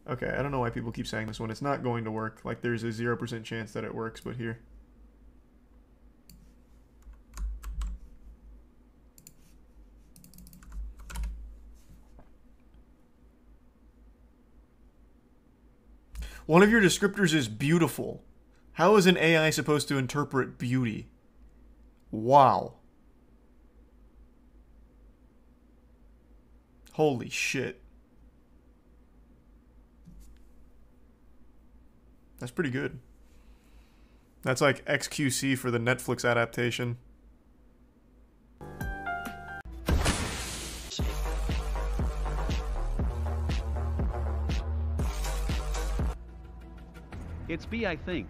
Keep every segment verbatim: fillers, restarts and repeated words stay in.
Okay, I don't know why people keep saying this one. It's not going to work. Like, there's a zero percent chance that it works, but here. One of your descriptors is beautiful. How is an A I supposed to interpret beauty? Wow. Holy shit. That's pretty good. That's like X Q C for the Netflix adaptation. It's B, I think.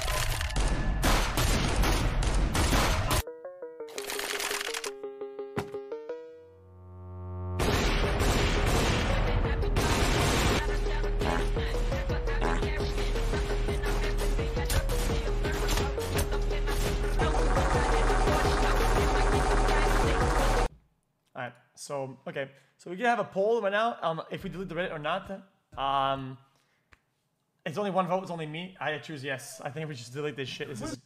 Alright, so, okay. So we can have a poll right now, um, if we delete the Reddit or not. Um, it's only one vote, it's only me. I choose yes. I think we should delete this shit. This is...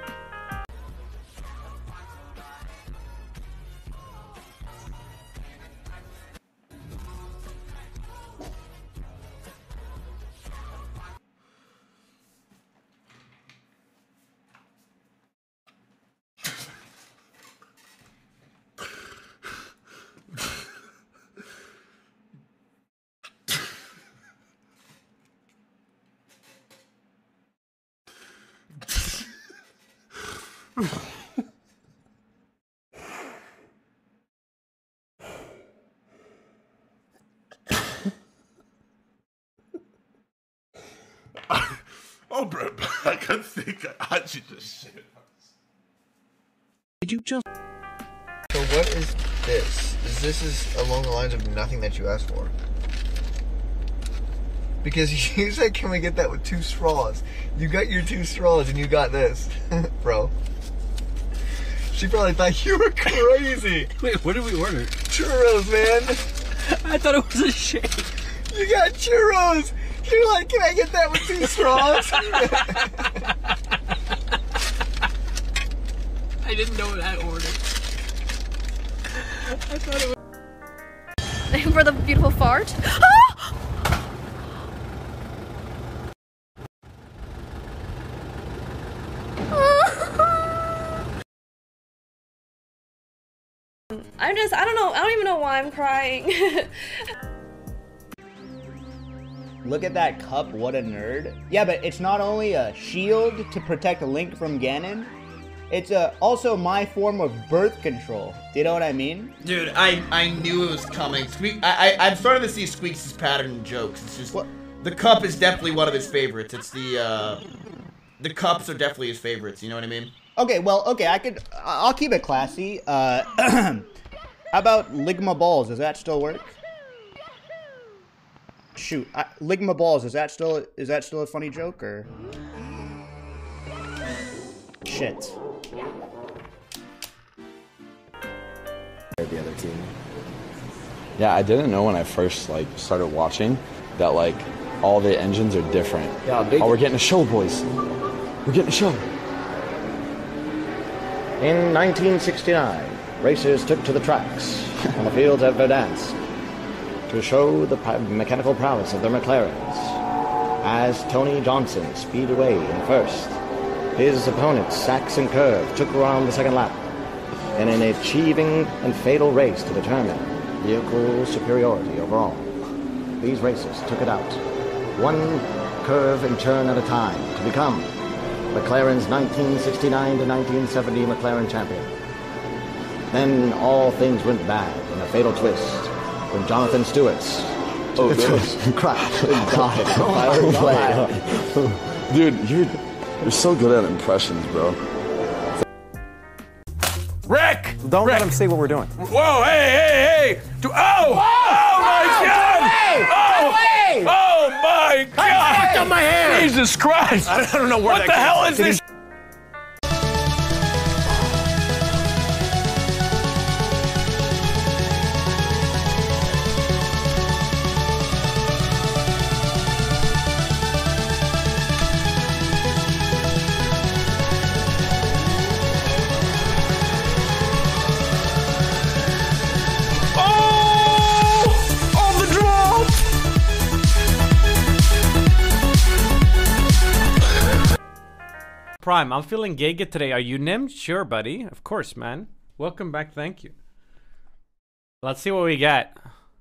Oh, bro, I couldn't think I should just shit. Did you just... So what is this? Is this is along the lines of nothing that you asked for? Because you said, can we get that with two straws? You got your two straws and you got this. Bro. She probably thought you were crazy. Wait, what did we order? Churros, man. I thought it was a shake. You got churros. You're like, can I get that with two straws? I didn't know that order. I thought it was... For the beautiful fart. I'm just, I don't know, I don't even know why I'm crying. Look at that cup, what a nerd. Yeah, but it's not only a shield to protect Link from Ganon, it's uh, also my form of birth control. Do you know what I mean? Dude, I, I knew it was coming. Squeak, I, I, I'm starting to see Squeaks' pattern in jokes. It's just, what? The cup is definitely one of his favorites. It's the, uh, the cups are definitely his favorites, you know what I mean? Okay, well, okay, I could, I'll keep it classy. Uh, how about Ligma Balls? Does that still work? Shoot, I, Ligma Balls, is that still, is that still a funny joke, or? Shit. The other team. Yeah, I didn't know when I first like started watching that like all the engines are different. Yeah, big. Oh, we're getting a show, boys. We're getting a show. In nineteen sixty-nine, racers took to the tracks on the fields at Verdansk to show the mechanical prowess of their McLarens. As Tony Johnson speeded away in first, his opponents, Saxon Curve, took around the second lap in an achieving and fatal race to determine vehicle superiority overall. These racers took it out, one curve and turn at a time, to become McLaren's nineteen sixty-nine to nineteen seventy McLaren champion. Then all things went bad in a fatal twist when Jonathan Stewart's oh, crashed and died in a fire plane. Dude, you're you're so good at impressions, bro. Rick! Don't Rick. let him see what we're doing. Whoa, hey, hey, hey! Do, oh! Whoa! Oh my oh, God! Away! Oh! Away! Oh my God! I fucked up my hair! Jesus Christ! I don't know where what that the came hell from. is this? Oh! On the drop! Prime, I'm feeling Giga today. Are you Nim? Sure, buddy. Of course, man. Welcome back. Thank you. Let's see what we got.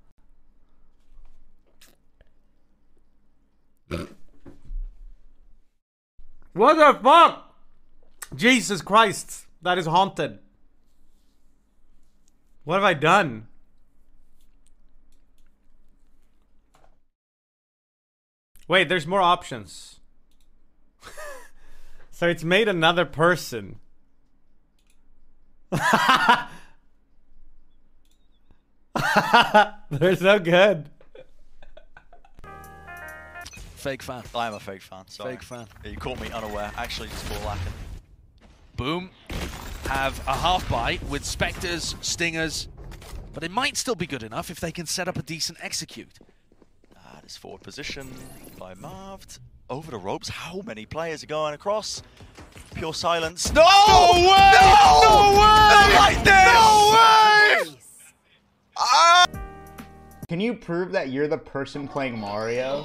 What the fuck? Jesus Christ. That is haunted. What have I done? Wait, there's more options. So it's made another person. They're so good. Fake fan. I am a fake fan. Sorry. Fake fan. Yeah, you caught me unaware. Actually, just for lacking. Boom. Have a half bite with Spectres, Stingers, but it might still be good enough if they can set up a decent execute. Ah, this forward position by Marved. Over the ropes. How many players are going across? Pure silence. No! No way! No! No way! Like this! No way! Ah! Can you prove that you're the person playing Mario?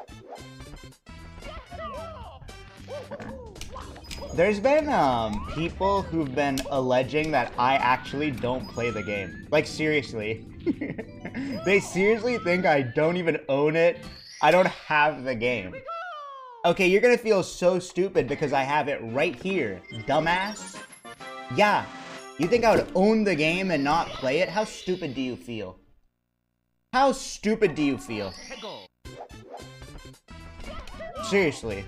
There's been um people who've been alleging that I actually don't play the game. Like, seriously. They seriously think I don't even own it. I don't have the game. Okay, you're gonna feel so stupid because I have it right here, dumbass. Yeah, you think I would own the game and not play it? How stupid do you feel? How stupid do you feel? Seriously.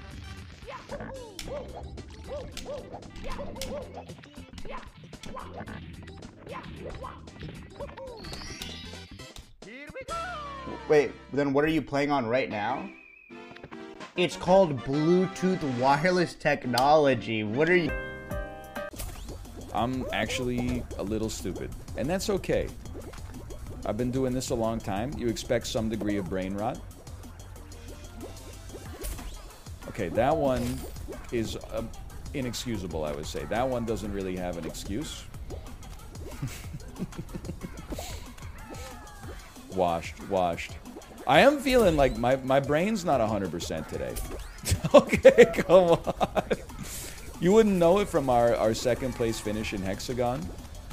Wait, then what are you playing on right now? It's called Bluetooth wireless technology. What are you... I'm actually a little stupid, and that's okay. I've been doing this a long time. You expect some degree of brain rot. Okay, that one is uh, inexcusable, I would say. That one doesn't really have an excuse. Washed, washed. I am feeling like my, my brain's not one hundred percent today. Okay, come on. You wouldn't know it from our, our second place finish in Hexagon.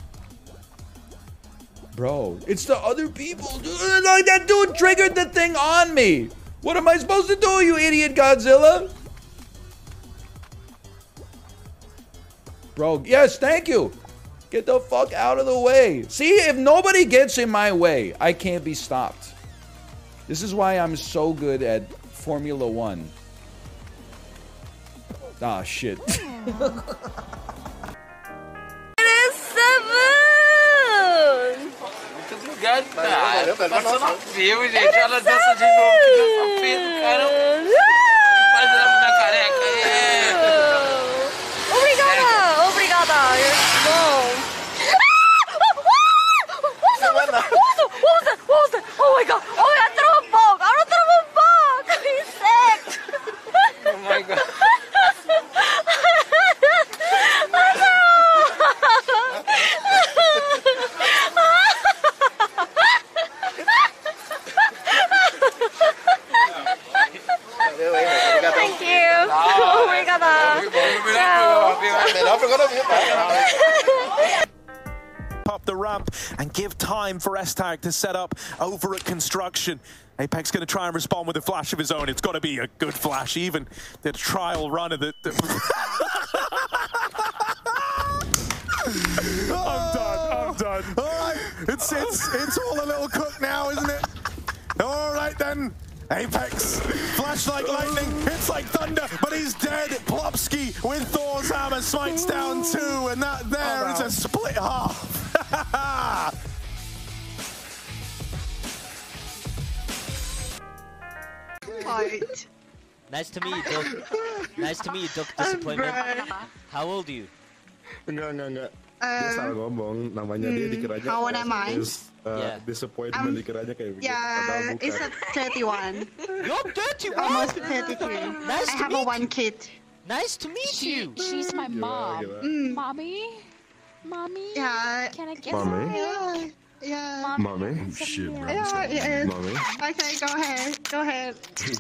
Bro, it's the other people. Dude, like that dude triggered the thing on me. What am I supposed to do, you idiot Godzilla? Bro, yes, thank you. Get the fuck out of the way. See, if nobody gets in my way, I can't be stopped. This is why I'm so good at Formula One. Ah, shit. It is seven! Ganda! Masarap view, gente. Ela dança de novo, que dança feio, caramba. Faz ela na careca. Obrigada! Obrigada! You're slow. What was that? What was that? What was that? What was that? Oh my god! Oh my god! Throw a bug! I don't throw a bug! He's sick! Oh my god. Thank you. Oh my god. Up the ramp and give time for S-Tag to set up over at construction. Apex going to try and respond with a flash of his own. It's got to be a good flash. Even the trial run of the... the I'm done. I'm done. All right. It's, it's, it's all a little cook now, isn't it? All right, then. Apex, flash like lightning, hits like thunder, but he's dead. Plopsky with Thor's hammer smites down two, and that there is a split half. Fight. Nice to meet you, Doc. Nice to meet you, Doc Disappointment. How old are you? Enggak, enggak, enggak. Um, Dia salah ngomong, namanya dia dikiranya how old am I? is, uh, Yeah. disappointment, Um, dikiranya kayak begitu. Yeah, Padahal bukan. it's at thirty-one. You're thirty-one? Almost thirty-two. Nice I to have meet a one kid. Nice to meet She, you. she's my mom. Mm. Mommy? Mommy? Yeah. Can I get Mommy? some milk? Yeah. Mommy? Oh, shit, bro. Yeah, yeah. Mommy? Okay, go ahead. Go ahead.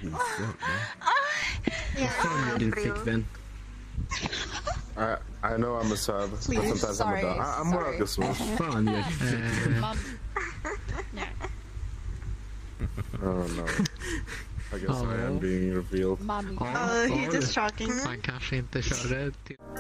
Yeah. Infekten. I I know I'm a sub, but Please, sometimes sorry, I'm a dog. I, I'm more sorry. like a switch. Fan, jag- I don't know. I guess I am being revealed. Oh, he's just shocking. Han kanske inte körde till...